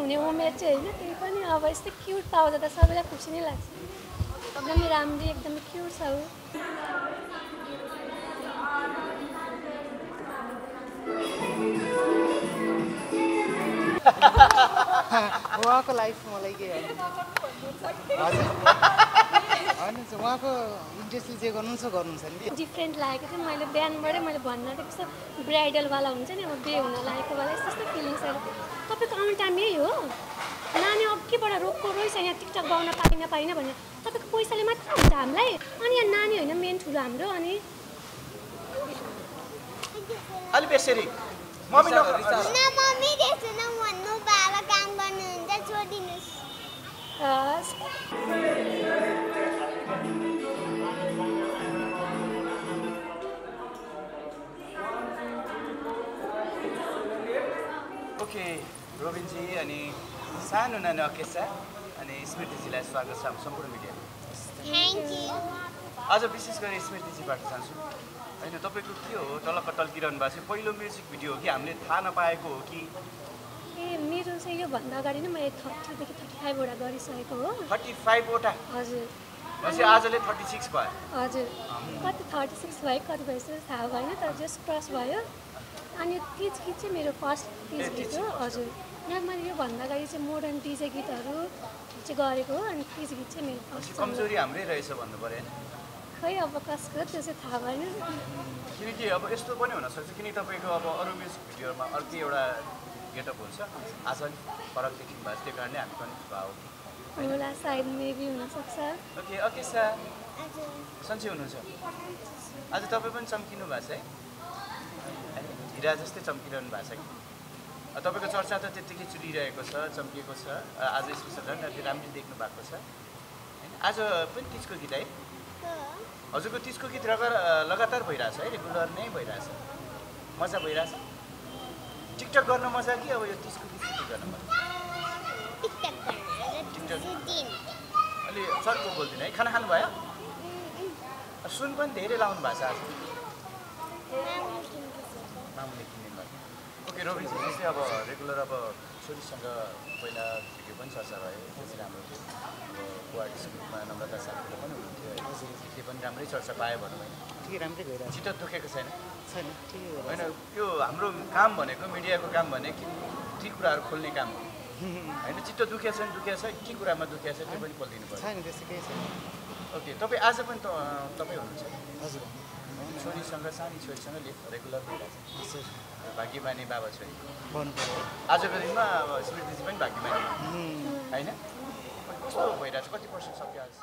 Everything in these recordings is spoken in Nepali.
हुने उमेर चाहिँ होइन त्यही पनि अब यस्तो क्युट पाउँदा त सबैलाई खुसी नै लाग्छ एकदमै राम्रो एकदमै क्युट छ ऊ उहाँको लाइफ मलाई के हजुर होइन उहाँको इन्ट्रेस्टले जे गर्नुहुन्छ गर्नुहुन्छ नि डिफ्रेन्ट लागेको थियो मैले बिहानबाटै मैले भन्न त कस्तो ब्राइडलवाला हुन्छ नि अब बे हुन लागेको बेला यस्तो यस्तो फिलिङ्सहरू तपाईँको आउने टाइम यही हो नानी अघिबाट रोक्को रोइछ यहाँ टिकटक गाउन पाइनँ भने तपाईँको पैसाले मात्र हुन्छ हामीलाई अनि यहाँ नानी होइन मेन ठुलो हाम्रो अनि अलि बेसरी मम्मी न मम्मी त्यसो न भन्नु बाबा काम गर्नुहुन्छ छोडिदिनुहोस् ओके रोबिनजी अनि सानो नानी अकेशा अनि स्मृतिजीलाई स्वागत छ हाम्रो सम्पूर्ण मिडिया थ्याङ्क यू आज विशेष गरी स्मृतिजीबाट चाहन्छु होइन तपाईँको के हो टल्किरहनु भएको छ पहिलो म्युजिक भिडियो हो कि हामीले थाहा नपाएको हो कि ए मेरो चाहिँ योभन्दा अगाडि नै मैले 30देखि 35वटा गरिसकेको हो 35वटा हजुर भनेपछि आजले 36 भयो हजुर कति 36 भयो कति भएछ थाहा भएन तर जस्ट क्रस भयो अनि तिज गीत चाहिँ मेरो फर्स्ट तिज गीत हो हजुर यहाँ मैले योभन्दा अगाडि चाहिँ मोडर्न डिजे गीतहरू चाहिँ गरेको हो अनि तिज गीत चाहिँ मेरो फर्स्ट कमजोरी हाम्रै रहेछ भन्नु पऱ्यो होइन खै अब कसको त्यो चाहिँ थाहा भएन किनकि अब यस्तो पनि हुनसक्छ किनकि तपाईँको अब अरू म्युजिक भिडियोमा अर्कै एउटा गेटअप हुन्छ आज अलिक फरक देखिनु भएको त्यो कारणले हामी कन्फ्युज भयो होला सायद मेबी हुनसक्छ ओके ओके सर सन्चै हुनुहुन्छ आज तपाईँ पनि चम्किनु भएको छ है हिरा जस्तै चम्किरहनु भएको छ कि तपाईँको चर्चा त त्यत्तिकै चुलिरहेको छ चम्किएको छ आज स्पेसल झन् अलिक राम्ररी देख्नु भएको छ होइन आज पनि तिजको गीत है हजुरको तिजको गीत लगातार भइरहेछ है रेगुलर नै भइरहेछ मजा भइरहेछ टिकटक गर्न मजा कि अब यो तिजको गीत सुटिङ गर्न मजा अलि सर्को बोल्दिनँ है खाना खानुभयो सुन पनि धेरै लाउनु भएको छ आज मामुले किन्ने भयो ओके रोबिनजी जस्तै अब रेगुलर अब छोरीसँग पहिला भिडियो पनि चर्चा भयो त्यो चाहिँ राम्रो थियो अब कोआर्टिस्ट ग्रुपमा नम्रता साथीले पनि हुनुहुन्थ्यो है त्यो पनि राम्रै चर्चा पायो भनौँ होइन ठिकै राम्रै गइरहेको छिटो दुखेको छैन छैन ठिकै होइन यो हाम्रो काम भनेको मिडियाको काम भनेको ती कुराहरू खोल्ने काम हो होइन चित्त दुखेको छ के कुरामा दुखेको छ त्यो पनि खोलिदिनु पर्छ छैन त्यस्तो केही छैन ओके तपाईँ आज पनि तपाईँ हुनुहुन्छ हजुर छोरीसँग सानी छोरीसँग रेगुलर भइरहेको छ भाग्यमानी बाबा छोरी भन्नु पऱ्यो आजको दिनमा अब स्मृतिजी पनि भाग्यमानी होइन कस्तो भइरहेको छ कति पर्सेन्ट सक्यो आज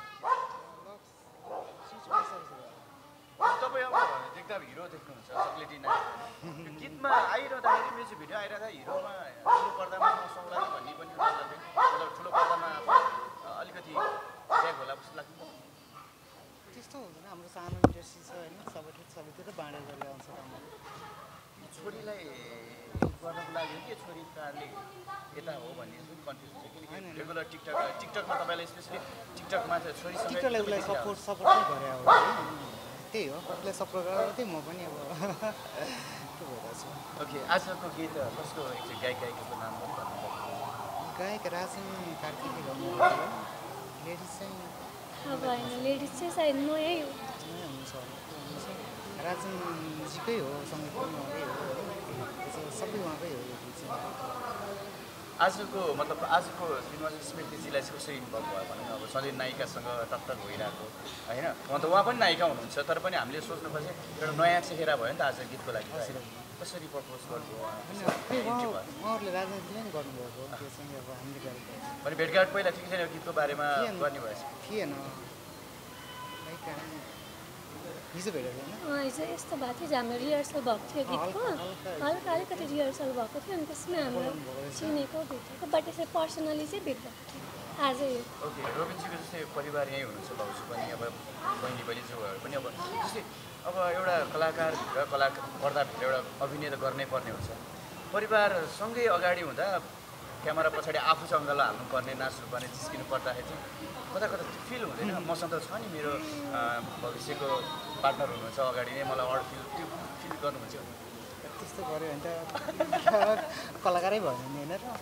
तपाईँ अब देख्दा हिरो देख्नुहुन्छ चक्लेटी नानी गीतमा आइरहँदाखेरि म्युजिक भिडियो आइरहँदा हिरोमा ठुलो पर्दामा नसौँला भन्ने पनि मतलब ठुलो पर्दामा अलिकति ब्याग होला जस्तो लाग्छ त्यस्तो हुँदैन हाम्रो सानो इन्डस्ट्री छ होइन सबैतिर बाँडेर गरेर आउँछ छोरीलाई गर्नको लागि के छोरी कारणले यता हो भन्ने जुन कन्फ्युज हुन्छ किनकि रेगुलर टिकटकमा तपाईँलाई स्पेसली टिकटकमा चाहिँ छोरीसँग टिकटकलाई उसलाई सपोर्ट पनि गरे हो त्यही हो उसलाई सपोर्ट गरेर त्यही म पनि अब के भइरहेको छु ओके आजको गीत कसको गायकको नाम पनि भन्नु गायक राजन कार्कीले गाउनु लेडिज चाहिँ अब होइन लेडिज चाहिँ सायद नयाँ हुन्छ राजनजीकै हो सङ्गीत पनि उहाँकै हो सबै उहाँकै हो यो गीत चाहिँ आजको मतलब आजको दिनमा चाहिँ स्मृतिजीलाई चाहिँ कसरी इन्भल्भ भयो भने अब सधैँ नायिकासँग टक्कर भइरहेको होइन उहाँ पनि नायिका हुनुहुन्छ तर पनि हामीले सोच्नुपर्छ एउटा नयाँ चेहरा भयो नि त आज गीतको लागि कसरी प्रपोज गर्नुभयो उहाँहरूले राजनीतिले नै गर्नुभएको त्यो चाहिँ अब हामीले गरेको भने भेटघाट पहिला ठिकै छैन गीतको बारेमा गर्ने भएछ थिएन हिजो भेटेको होइन हिजो यस्तो भएको थियो हाम्रो रिहर्सल भएको थियो गीतको हल्का अलिकति रिहर्सल भएको थियो अनि त्यसमै हाम्रो चिनेको भेटेको बट यसरी पर्सनली चाहिँ भेट्दाखेरि थियो आजै ओके रोबिनजीको जस्तै परिवार यहीँ हुनुहुन्छ भाउजू पनि अब बहिनी बहिनीज्यूहरू पनि अब जस्तै अब एउटा कलाकारभित्र पर्दाभित्र एउटा अभिनय त गर्नै पर्ने हुन्छ परिवारसँगै अगाडि हुँदा क्यामेरा पछाडि आफू जङ्गल हाल्नुपर्ने नाच्नुपर्ने जिस्किनु पर्दाखेरि चाहिँ कता फिल हुँदैन मसँग त छ नि मेरो भविष्यको पार्टनर हुनुहुन्छ अगाडि नै मलाई अरू फिल गर्नुहुन्छ त्यस्तो गऱ्यो भने त कलाकारै भयो नि होइन र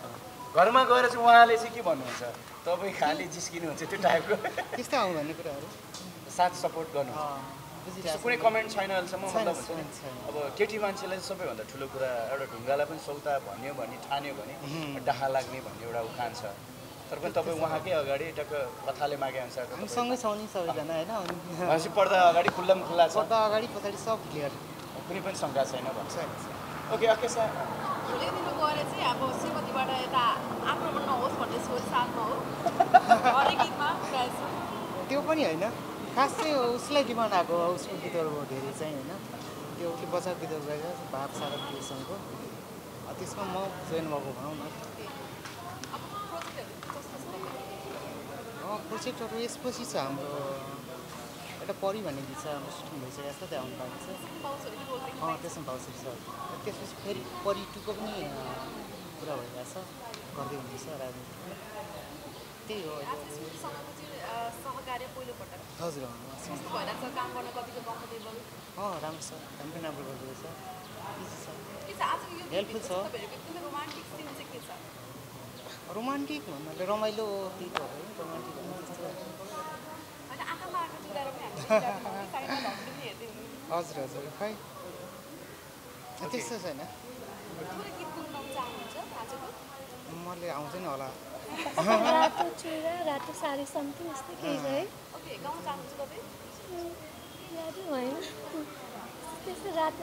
घरमा गएर चाहिँ उहाँले चाहिँ के भन्नुहुन्छ तपाईँ खालि जिस्किनुहुन्छ त्यो टाइपको त्यस्तो आउँ भन्ने कुराहरू साथ सपोर्ट गर्नुहुन्छ त्यस्तो कुनै कमेन्ट छैन अहिलेसम्म मतलब हुन्छ नि छैन। अब केटी मान्छेलाई चाहिँ सबैभन्दा ठुलो कुरा एउटा ढुङ्गालाई पनि सौता भन्यो भने ठान्यो भने डाहा लाग्ने भन्ने एउटा उखान छ तर पनि तपाईँ उहाँकै अगाडि टक्क कथाले मागे अनुसार हामी सँगै छौँ नि सबैजना होइन भनेपछि पर्दा अगाडि खुल्लम खुल्ला छ पर्दा अगाडि पछाडि सब क्लियर कुनै पनि शङ्का छैन भन्छ छैन। ओके ओके सर भोलिको गएर चाहिँ अब श्रीमतीबाट यता आक्रमण नहोस् भन्ने सोच साथमा हो हरेक गीतमा प्रायः छ। त्यो पनि होइन खास चाहिँ उसलाई डिमान्ड आएको हो उसको गीतहरू धेरै चाहिँ होइन त्यो उसले बचाएको गीतहरू रहेछ भाव सारा क्रिएसनको त्यसमा म जोइन भएको भनौँ न। अब प्रोजेक्टहरू कस्तो छ तपाईँको? प्रोजेक्टहरू यसपछि छ हाम्रो एउटा परी भन्ने गीत छ हाम्रो सुटिङ भइसकेको छ त्यहाँ आउनु भएको छ। पाउँछ कि रोल देख्नु त्यसमा पाउँछ सर त्यसपछि फेरि परी टूको पनि कुरा भइरहेको छ गर्दै हुँदैछ राजनीतिमा त्यही हो। आज स्मृतिसँगको चाहिँ सहकार्य पहिलोपटक हजुर कस्तो भइरहेको छ काम गर्न कतिको कम्फर्टेबल राम्रो छ काम पनि राम्रो गर्दो रहेछ इजी छ के छ आजको यो हेल्पफुल छ। तपाईँहरूको एकदमै रोमान्टिक सिन चाहिँ के छ? रोमान्टिक भन्नाले रमाइलो त्यही त हो है रोमान्टिक भन्ने त्यस्तो होइन आँखामा आँखा जुदाएर पनि हामीले साइडमा झम्किँदै पनि हेर्दै हुनु हजुर हजुर खै त्यस्तो छैन थोरै गीत गुनगाउन चाहनुहुन्छ आजको? मैले आउँदैन होला रातो चुरा रातो साडी समथिङ यस्तै केही छ है ओके गाउन चाहनुहुन्छ तपाईँ? रातो होइन त्यस्तो रातो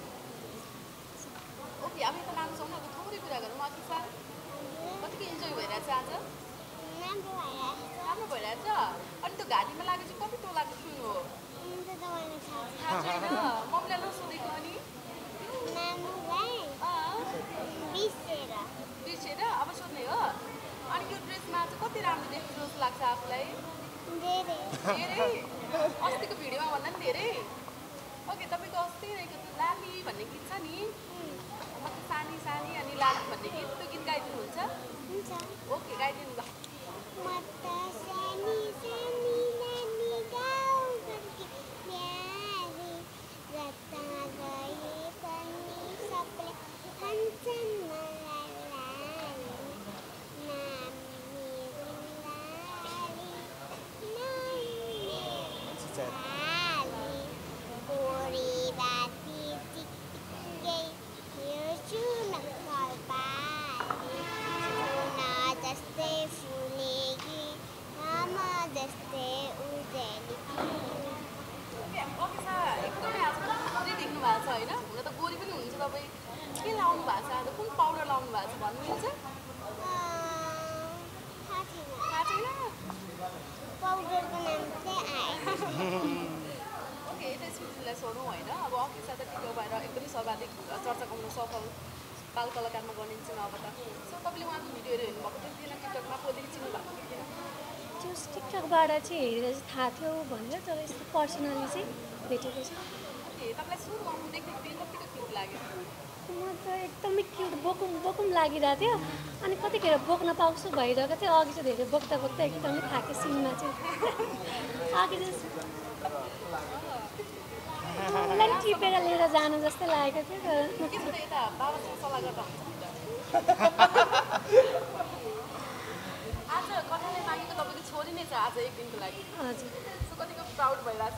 ओके अब यता लानु सक्नु अब थोरै कुरा गरौँ अघि सर कतिको इन्जोय भइरहेछ आज? राम्रो भइरहेछ अनि त्यो घाँटीमा लागेको चाहिँ कति तोलाको सुन हो? थाहा छैन मम्मीलाई नसोधेको अनि बिर्सेर अब सोध्ने हो अनि यो ड्रेसमा चाहिँ कति राम्रो देख्छ जस्तो लाग्छ आफूलाई? धेरै अस्तिको भिडियोमा भन्दा पनि धेरै ओके तपाईँको अस्ति रहेको त्यो लाली भन्ने गीत छ नि मतलब सानी सानी अनि लाली भन्ने गीत त्यो गीत गाइदिनुहुन्छ? ओके गाइदिनु ल। के लाउनु भएको छ आज कुन पाउडर लाउनु भएको छ भन्नु मिल्छ? थाहा छैन? ओके यता स्मृतिलाई सोधौँ होइन अब अखिल साथ टिको भएर एकदमै सर्वाधिक चर्चा गर्नु सफल बाल कलाकारमा गनिन्छ अब त सो तपाईँले उहाँको भिडियोहरू हेर्नुभएको थियो किन टिकटकमा कोदेखि चिन्नु भएको थियो किन? त्यो टिकटकबाट चाहिँ हेरेर चाहिँ थाहा थियो भनेर तर यस्तो पर्सनली चाहिँ भेटेको छ। ओके तपाईँलाई सुरु आउनु देख्दाखेरि कतिको क्युट लाग्यो? म त एकदमै क्युट बोकुम बोकुम लागिरहेको थियो अनि कतिखेर बोक्न पाउँछु भइरहेको थियो अघि चाहिँ धेरै बोक्दा बोक्दा एकदमै थाकेँ सिनमा चाहिँ अघि चाहिँ मलाई टिपेर लिएर जानु जस्तै लागेको थियो तर के छ त यता बाबासँग सल्लाह गर्दा हुन्छ नि त आज कथाले मागेको तपाईँको छोरी नै छ आज एक दिनको लागि हजुर सो कतिको प्राउड भइरहेछ?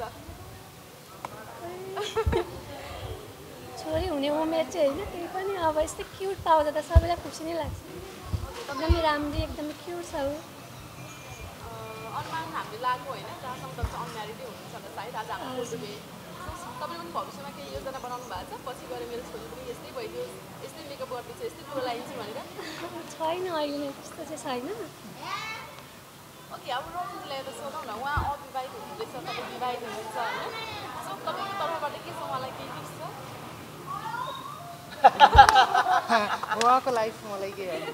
छोरी हुने उमेर चाहिँ होइन त्यही पनि अब यस्तो क्युट पाउँदा त सबैलाई खुसी नै लाग्छ एकदमै राम्रो एकदमै क्युट छ ऊ अनुमान हामीले लाग्यो होइन जहाँसम्म तपाईँ चाहिँ अनम्यारिडै हुनुहुन्छ होला सायद आज हाम्रो फोटो भए तपाईँले पनि भविष्यमा केही योजना बनाउनु भएको छ पछि गएर मेरो छोरी पनि यस्तै भइदियो यस्तै मेकअप गर्दैछ यस्तै ठुलो लगाइन्छ भनेर? छैन अहिले नै त्यस्तो चाहिँ छैन। ओके अब रोहनजीलाई त सोधौँ न उहाँ अविवाहित हुनुहुँदैछ तपाईँ विवाहित हुनुहुन्छ होइन सो तपाईँको तर्फबाट के छ उहाँलाई केही टिप्स छ? उहाँको लाइफ मलाई के हजुर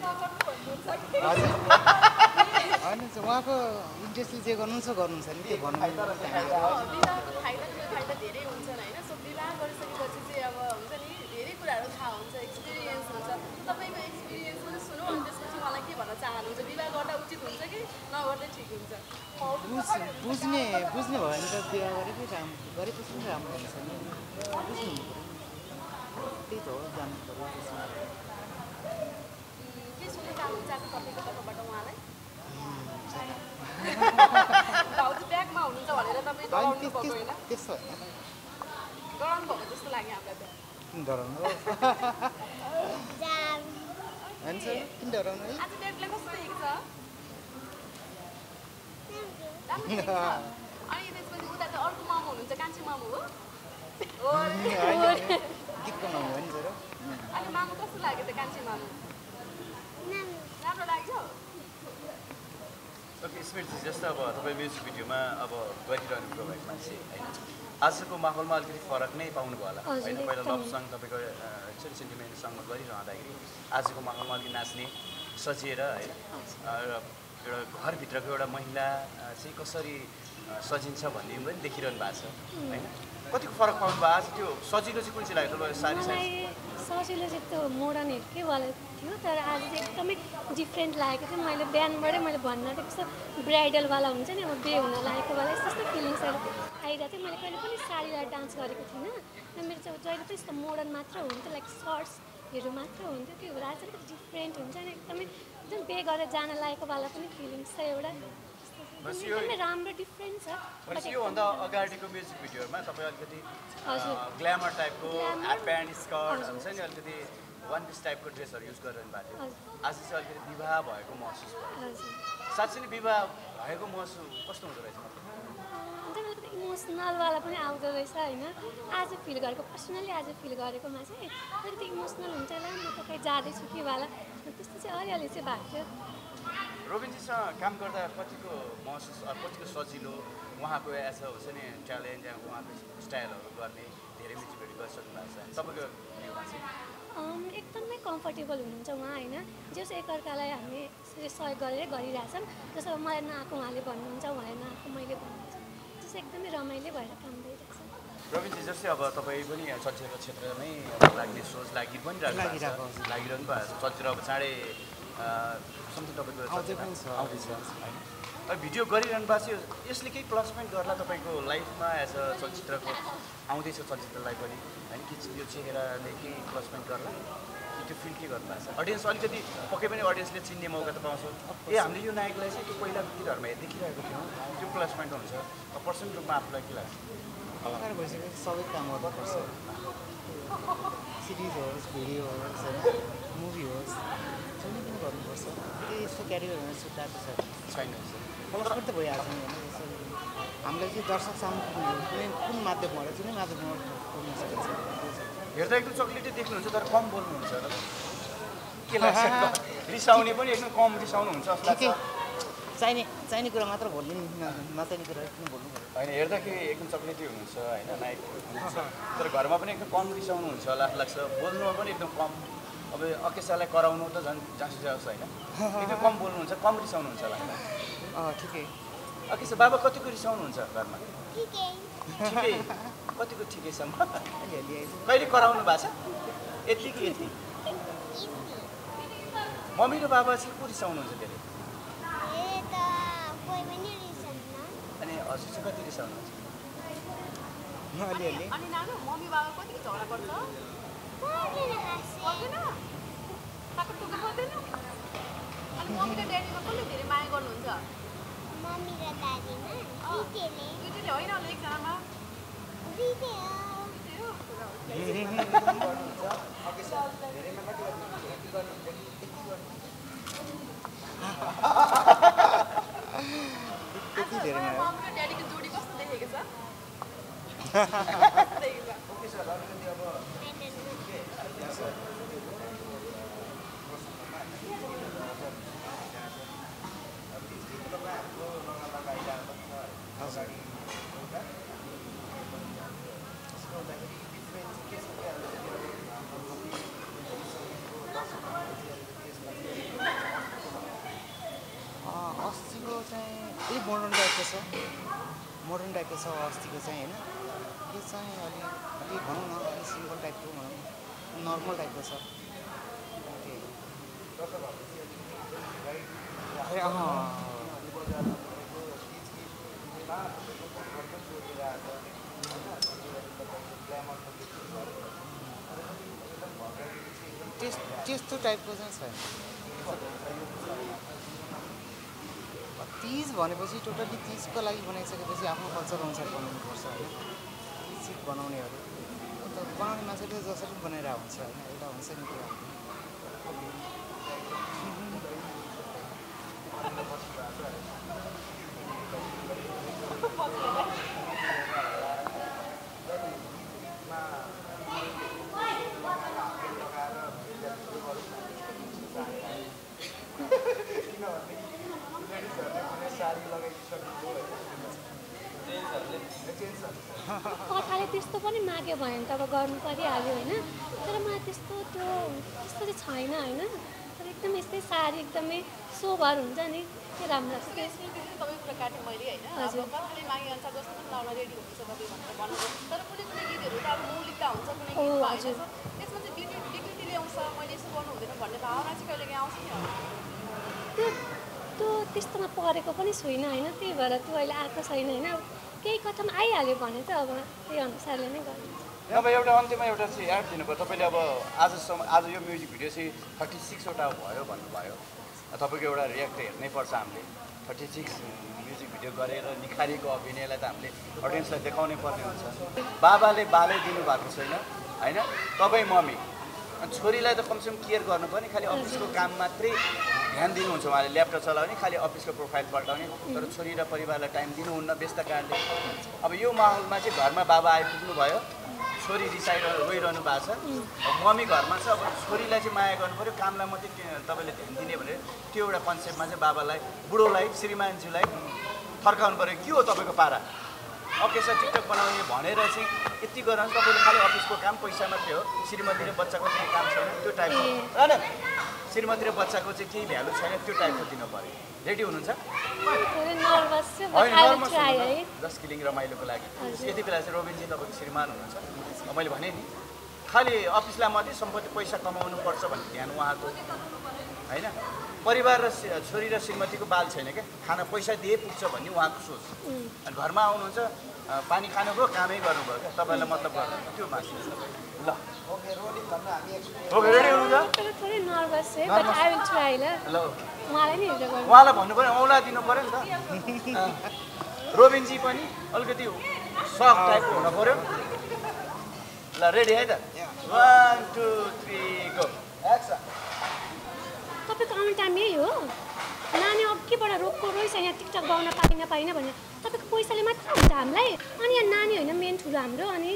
होइन उहाँको इन्ट्रेस्टले जे गर्नुहुन्छ गर्नुहुन्छ नि त्यो भन्नु विवाहको फाइदा धेरै हुन्छन् होइन सो विवाह गरिसकेपछि चाहिँ अब हुन्छ नि धेरै कुराहरू थाहा हुन्छ एक्सपिरियन्स हुन्छ तपाईँको एक्सपिरियन्स पनि सुनौँ अनि त्यसपछि मलाई के भन्न चाहनुहुन्छ विवाह गर्दा उचित हुन्छ कि नगर्दै ठिक हुन्छ? बुझ्ने भयो भने त बिहा गरेकै गरेपछि पनि राम्रो हुन्छ नि बुझ्नु त्यही त हो जानु पऱ्यो के सुन्नु चाहनुहुन्छ छ तपाईँको तर्फबाट उहाँलाई भाउजू ब्यागमा हुनुहुन्छ भनेर तपाईँ डराउनु भएको होइन त्यस्तो होइन डराउनु भएको जस्तो लाग्यो हामीलाई त किन डराउनु हुन्छ किन डराउनु है आज डेटलाई कस्तो देखेको छ राम्रो देखेको छ अनि त्यसपछि उता त अर्को मामु हुनुहुन्छ कान्छी मामु हो गीतको मामु हो नि छोरो अनि मामु कस्तो लाग्यो त कान्छी मामु राम्रो लाग्यो ओके स्मृति जस्तो अब तपाईँ म्युजिक भिडियोमा अब गरिरहनु भएको मान्छे होइन आजको माहौलमा अलिकति फरक नै पाउनुभयो होला होइन पहिला लभ सङ तपाईँको सेन्टिमेन्ट सङमा गरिरहँदाखेरि आजको माहौलमा अलिकति नाच्ने सजिएर है एउटा घरभित्रको एउटा महिला चाहिँ कसरी सजिन्छ भन्ने पनि देखिरहनु भएको छ होइन कतिको फरक पाउनु भयो आज त्यो सजिलो चाहिँ कुन चाहिँ लाग्यो तपाईँ सारी मलाई सजिलो चाहिँ त्यो मोडर्नहरूकै वाला थियो तर आज चाहिँ एकदमै डिफ्रेन्ट लागेको थियो मैले बिहानबाटै मैले भन्न त कस्तो ब्राइडलवाला हुन्छ नि अब बे हुन लागेको वाला यस्तो यस्तो फिलिङ्सहरू आइरहेको थियो मैले कहिले पनि साडी लगाएर डान्स गरेको थिइनँ र मेरो चाहिँ जहिले पनि यस्तो मोडर्न मात्र हुन्थ्यो लाइक सर्ट्सहरू मात्र हुन्थ्यो त्यो भएर आज अलिकति डिफ्रेन्ट हुन्छ अनि एकदमै जुन बे गरेर जान लागेको वाला पनि फिलिङ्स छ एउटा एकदमै राम्रो डिफ्रेन्ट छ योभन्दा अगाडिको म्युजिक भिडियोमा तपाईँ अलिकति ग्ल्यामर टाइपको हाफ प्यान्ट स्कर्ट हुन्छ नि अलिकति वान पिस टाइपको ड्रेसहरू युज गरिरहनु भएको थियो आज चाहिँ अलिकति विवाह भएको महसुस भयो साँच्चै नै विवाह भएको महसुस कस्तो हुँदो रहेछ अलिकति इमोसनलवाला पनि आउँदो रहेछ होइन आज फिल गरेको पर्सनली आज फिल गरेकोमा चाहिँ अलिकति इमोसनल हुन्छ होला म त कहीँ जाँदैछु कि वाला त्यस्तो चाहिँ अलिअलि चाहिँ भएको थियो रोबिनजीसँग काम गर्दा कतिको महसुस कतिको सजिलो उहाँको एज हुन्छ नि ट्यालेन्ट या उहाँको स्टाइलहरू गर्ने धेरै म्युजिक भिडियो गरिसक्नु भएको छ तपाईँको भ्यूमा चाहिँ एकदमै कम्फर्टेबल हुनुहुन्छ उहाँ होइन जस एकअर्कालाई हामी सहयोग गरेरै गरिरहेछौँ जस्तो मलाई नआएको उहाँले भन्नुहुन्छ उहाँले नआएको मैले भन्नुहुन्छ जस्तो एकदमै रमाइलो भएर काम भइरहेछ रविनजी जस्तै अब तपाईँ पनि चलचित्र क्षेत्रमै लाग्ने सोच लागिरहनु पनि भएको छ चलचित्र अब चाँडै समथिङ तपाईँको आउँदैछ होइन भिडियो गरिरहनु भएको छ यसले केही प्लस पोइन्ट गर्ला तपाईँको लाइफमा एज अ चलचित्रको आउँदैछ चलचित्रलाई पनि होइन कि यो चेहराले केही प्लस पोइन्ट गर्ला कि त्यो फिल के गर्नु भएको छ अडियन्स अलिकति पक्कै पनि अडियन्सले चिन्ने मौका त पाउँछ ए हामीले यो नायकलाई चाहिँ त्यो पहिला गीतहरूमा देखिरहेको थियौँ त्यो प्लस पोइन्ट हुन्छ पर्सनल रूपमा आफूलाई के लाग्छ कलाकार भइसकेपछि सबै काम गर्नुपर्छ सिरिज होस् भिडियो होस् होइन मुभी होस् सबै पनि गर्नुपर्छ केही यस्तो क्याटेगोरीमा छुट्टाएको छैन प्लस पनि त भइहाल्छ नि होइन यसरी हामीलाई चाहिँ दर्शक सामु कुन माध्यमबाट जुनै माध्यमबाट पुग्न सकिन्छ हेर्दा एकदम चक्लेटै देख्नुहुन्छ तर कम बोल्नुहुन्छ र के लाग्छ रिसाउने पनि एकदम कम रिसाउनुहुन्छ चाहिने कुरा मात्र बोल्नु नचाहिने कुरा किन बोल्नु होइन हेर्दाखेरि एकदम चक्लेटी हुनुहुन्छ होइन नायक हुनुहुन्छ तर घरमा पनि एकदम कम रिसाउनुहुन्छ होला लाग्छ बोल्नुमा पनि एकदम कम अब अकेसालाई कराउनु त झन् जाँसु जाओस् होइन एकदम कम बोल्नुहुन्छ कम रिसाउनुहुन्छ होला ठिकै अकेसा बाबा कतिको रिसाउनुहुन्छ घरमा ठिकै कतिको ठिकैसम्म कहिले कराउनु भएको छ यति कि यति मम्मी र बाबा चाहिँ को रिसाउनुहुन्छ धेरै अनि हजुर चाहिँ कति रिसाउनुहुन्छ अलिअलि अनि नानु मम्मी बाबा कतिको झगडा पर्छ पर्दैन टाकटुक पर्दैन अनि मम्मी र ड्याडीमा कसले धेरै माया गर्नुहुन्छ मम्मी र दादीमा दुईटैले दुईटैले होइन होला एकजनामा दुईटै हो त्यति धेरै माया मम्मी र ड्याडीको जोडी कस्तो देखेको छ अस्तिको चाहिँ अलिक मोडर्न टाइपको छ अस्तिको चाहिँ होइन यो चाहिँ अलिक भनौँ न अलिक सिम्पल टाइपको भनौँ नर्मल टाइपको छ त्यस्तो टाइपको चाहिँ छैन तीज भनेपछि टोटली तीजको लागि बनाइसकेपछि आफ्नो कल्चर अनुसार बनाउनुपर्छ होइन। तीज बनाउनेहरू बनाउने मान्छेले जसरी बनाइरहेको हुन्छ होइन, एउटा हुन्छ नि कुरा। कथाले त्यस्तो पनि माग्यो भने त अब गर्नु परिहाल्यो होइन। तर मलाई त्यस्तो चाहिँ छैन होइन। तर एकदम यस्तै साडी एकदमै सोभर हुन्छ नि, त्यो राम्रो लाग्छ। तपाईँको कुरा काटेँ मैले होइन। अब कथाले मागे अनुसार जस्तो पनि लाउन रेडी हुनुहुन्छ तपाईँ भनेर भन्नुभयो। तर कुनै कुनै गीतहरू त अब मौलिकता हुन्छ, कुनै गीतमा होइन। त्यसमा चाहिँ विकृति ल्याउँछ, मैले यसो गर्नु हुँदैन भन्ने भावना चाहिँ कहिलेकाहीँ आउँछ नि। त्यो त्यस्तोमा परेको पनि छुइनँ होइन। त्यही भएर त्यो अहिले आएको छैन होइन। केही कथामा आइहाल्यो भने चाहिँ अब त्यही अनुसारले नै गर्नु। अब एउटा अन्त्यमा एउटा चाहिँ याद दिनुभयो तपाईँले। अब आज यो म्युजिक भिडियो चाहिँ 36वटा भयो भन्नुभयो। तपाईँको एउटा रियाक्ट हेर्नै पर्छ हामीले। 36 म्युजिक भिडियो गरेर निखारिएको अभिनयलाई त हामीले अडियन्सलाई देखाउनै पर्ने हुन्छ। बाबाले बालै दिनुभएको छैन होइन, तपाईँ मम्मी अनि छोरीलाई त कमसेकम केयर गर्नु पर्ने। खालि अफिसको काम मात्रै ध्यान दिनुहुन्छ उहाँले, ल्यापटप चलाउने, खालि अफिसको प्रोफाइल पल्टाउने। तर छोरी र परिवारलाई टाइम दिनुहुन्न व्यस्त कारणले। अब यो माहौलमा चाहिँ घरमा बाबा आइपुग्नु भयो, छोरी रोइरहनु भएको छ। मम्मी घरमा छ, अब छोरीलाई चाहिँ माया गर्नु पऱ्यो, कामलाई मात्रै तपाईँले ध्यान दिने भने त्यो एउटा कन्सेप्टमा चाहिँ बाबालाई, बुढोलाई, श्रीमानज्यूलाई फर्काउनु पऱ्यो। के हो तपाईँको पारा? अकेसा टिकटक बनाउने भनेर चाहिँ यति गरेर तपाईँले खालि अफिसको काम पैसा मात्रै हो, श्रीमती र बच्चाको केही काम छैन त्यो टाइपको होइन। श्रीमती र बच्चाको चाहिँ केही भ्यालु छैन त्यो टाइपको दिनु पऱ्यो। रेडी हुनुहुन्छ? होइन, जस्ट किलिङ रमाइलोको लागि। यति बेला चाहिँ रोबिनजी तपाईँको श्रीमान हुनुहुन्छ। मैले भने नि खालि अफिसलाई मात्रै सम्पत्ति पैसा कमाउनु पर्छ भन्ने ध्यान उहाँको होइन। परिवार र छोरी र श्रीमतीको बाल छैन क्या, खाना पैसा दिए पुग्छ भन्ने उहाँको सोच। अनि घरमा आउनुहुन्छ, पानी खानुभयो, कामै गर्नुभयो क्या, तपाईँलाई मतलब गर्नु त्यो मान्छे। ल ओके, रेडी हुनुहुन्छ? ल उहाँलाई भन्नु पऱ्यो, औँला दिनु पऱ्यो नि त। रोबिनजी पनि अलिकति सक टाइपको हुनु पऱ्यो। ल रेडी है त? 1 2 3 गो एक्सन। तपाईँको आउने टाइम यही हो? नानी अघिबाट रोइछ यहाँ टिकटक गाउन पाइनँ भने तपाईँको पैसाले मात्र हुन्छ हामीलाई? अनि यहाँ नानी होइन मेन ठुलो हाम्रो। अनि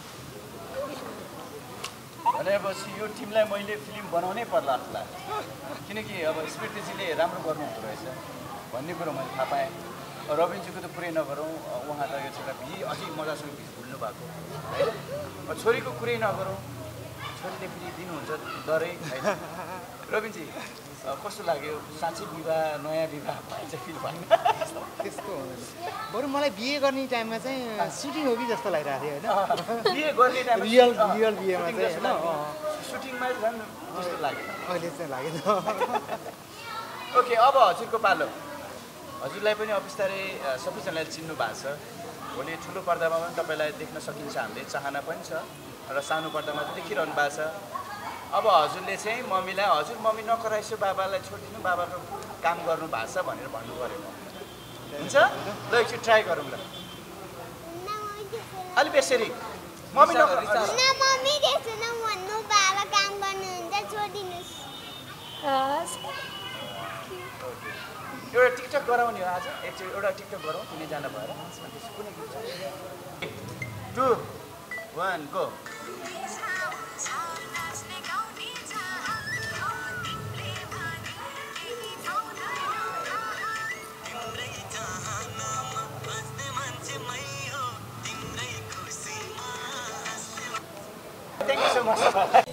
भनेपछि यो टिमलाई मैले फिल्म बनाउनै पर्ला जस्तो लाग्छ। किनकि अब स्मृतिजीले राम्रो गर्नुहुँदो रहेछ भन्ने कुरो मैले थाहा पाएँ। रविनजीको त कुरै नगरौँ, उहाँ त यो चाहिँ अझै मजासँग भुल्नु भएको होइन। छोरीको कुरै नगरौँ, छोरीले फेरि दिनुहुन्छ डरै होइन। रविनजी कस्तो लाग्यो? साँच्चै विवाह, नयाँ विवाह चाहिँ फिल भएन? त्यस्तो हुँदैन। बरु मलाई बिहे गर्ने टाइममा चाहिँ सुटिङ हो कि जस्तो लागिरहेको थियो होइन। बिहे गर्ने टाइममा रियल बिहेमा चाहिँ सुटिङमा झन् जस्तो लाग्यो। अहिले चाहिँ लागेन। ओके, अब हजुरको पालो। हजुरलाई पनि बिस्तारै सबैजनाले चिन्नु भएको छ। भोलि ठुलो पर्दामा पनि तपाईँलाई देख्न सकिन्छ, हामीले चाहना पनि छ र सानो पर्दामा पनि देखिरहनु भएको छ। अब हजुरले चाहिँ मम्मीलाई, हजुर मम्मी नकराइसो, बाबालाई छोडिदिनु, बाबाको काम गर्नु भएको छ भनेर भन्नु पऱ्यो। हुन्छ ल, एकछिन ट्राई गरौँ ल। अलि बेसरी मम्मी एउटा टिकटक गराउने हो आज। एउटा टिकटक गरौँ, तिनैजना भएर। कुनै गीत 2 1 गो। Thank you so much.